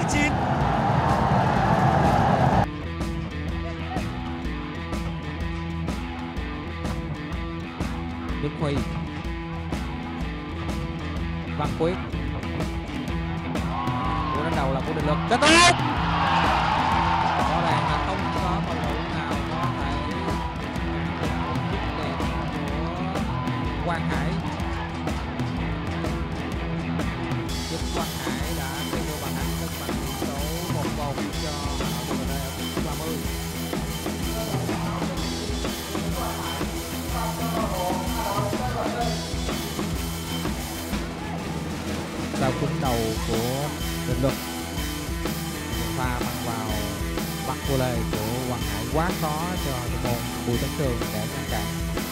9. Đức Huy, Văn Quyết, cú đánh đầu là của Đình Lực, kết thúc. Rõ ràng là không có cầu thủ nào có thể dứt điểm của Quang Hải. Giúp Quang Hải đã gây vô bàn thắng cân bằng tỷ số 1-1 cho Hà Nội TVT ở phút 30. Sau cú đầu của Đình Lực, pha băng vào bắt vô lê của Quang Hải quá khó cho thủ môn Bùi Tấn Trường để ngăn cản.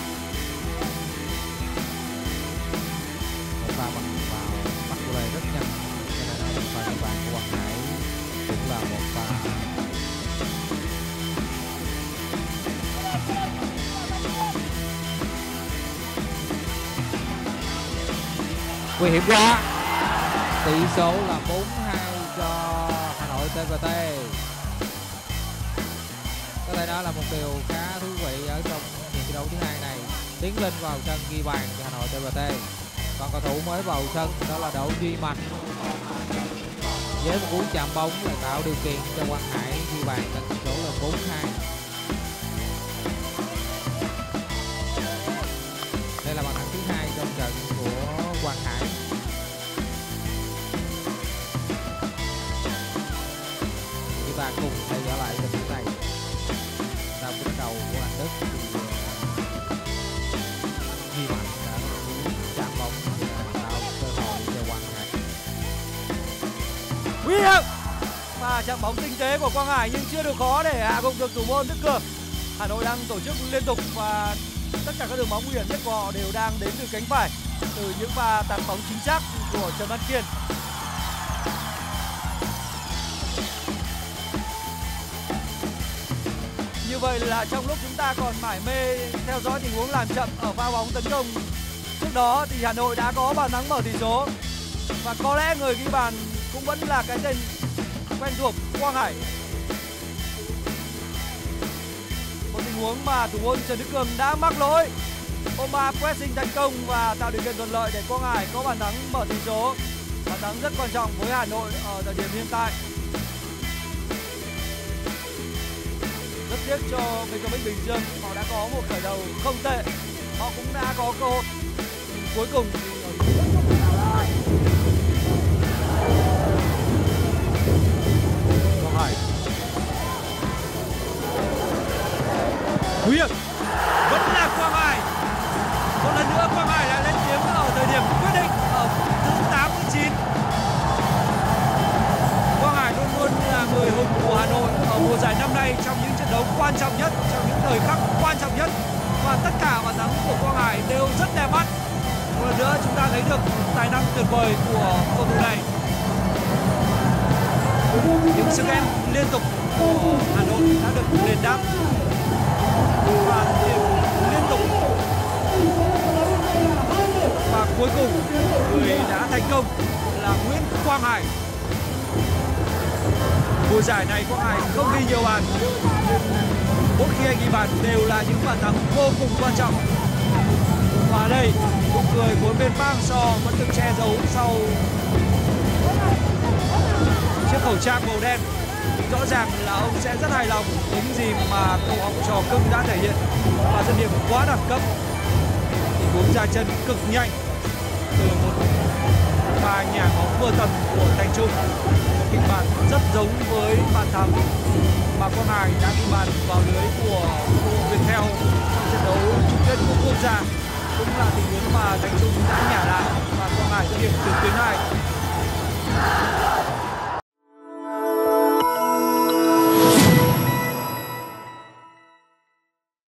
Một pha băng vào bắt vô lê rất nhanh, cho nên pha ghi bàn của Quang Hải cũng là một pha nguy hiểm quá. Tỷ số là 4-2 cho Hà Nội TVT. Có thể đó là một điều khá thú vị ở trong hiệp thi đấu thứ hai này. Tiến lên vào sân ghi bàn cho Hà Nội TVT. Còn cầu thủ mới vào sân đó là Đỗ Duy Mạnh. Với một cú chạm bóng lại tạo điều kiện cho Quang Hải ghi bàn, tỷ số là 4-2. Đây là bàn thắng thứ hai trong trận của Quang Hải. Chúng ta cùng theo dõi lại tình huống này. Sau cú đánh đầu của anh Đức thì Duy Mạnh đã chạm bóng tạo cơ hội cho Quang Hải. Nguy hiểm. Và chạm bóng tinh tế của Quang Hải nhưng chưa được khó để hạ gục được thủ môn Đức Cường. Hà Nội đang tổ chức liên tục và tất cả các đường bóng nguy hiểm nhất của họ đều đang đến từ cánh phải, từ những pha tạt bóng chính xác của Trần Văn Kiên. Như vậy là trong lúc chúng ta còn mải mê theo dõi tình huống làm chậm ở pha bóng tấn công trước đó thì Hà Nội đã có bàn thắng mở tỷ số. Và có lẽ người ghi bàn cũng vẫn là cái tên quen thuộc, Quang Hải. Một tình huống mà thủ môn Trần Đức Cường đã mắc lỗi. Oma pressing thành công và tạo điều kiện thuận lợi để Quang Hải có bàn thắng mở tỷ số. Bàn thắng rất quan trọng với Hà Nội ở thời điểm hiện tại. Rất tiếc cho Vietcombank Bình Dương, họ đã có một khởi đầu không tệ, họ cũng đã có cơ hội. Cuối cùng Quang Hải nguy hiểm, vẫn là Quang Hải. Một lần nữa Quang Hải lại lên tiếng ở thời điểm quyết định ở phút thứ 89. Quang Hải luôn luôn là người hùng của Hà Nội ở mùa giải năm nay trong những trận đấu quan trọng nhất, trong những thời khắc quan trọng nhất, và tất cả bàn thắng của Quang Hải đều rất đẹp mắt. Một lần nữa chúng ta thấy được tài năng tuyệt vời của cầu thủ này. Những sức ép liên tục của Hà Nội đã được đền đáp và điểm liên tục, và cuối cùng người đã thành công là Nguyễn Quang Hải. Mùa giải này Quang Hải không ghi nhiều bàn, mỗi khi anh ghi bàn đều là những bàn thắng vô cùng quan trọng. Và đây, nụ cười của bên Park Hang-seo vẫn được che giấu sau chiếc khẩu trang màu đen. Rõ ràng là ông sẽ rất hài lòng với những gì mà cậu học trò cưng đã thể hiện, và dứt điểm quá đẳng cấp. Tình huống ra chân cực nhanh từ một pha nhả bóng vừa tầm của Thành Trung, một kịch bản rất giống với bàn thắng mà Quang Hải đã ghi bàn vào lưới của Viettel trong trận đấu chung kết cúp quốc gia. Cũng là tình huống mà Thành Trung đã nhả lại và Quang Hải dứt điểm từ tuyến 2.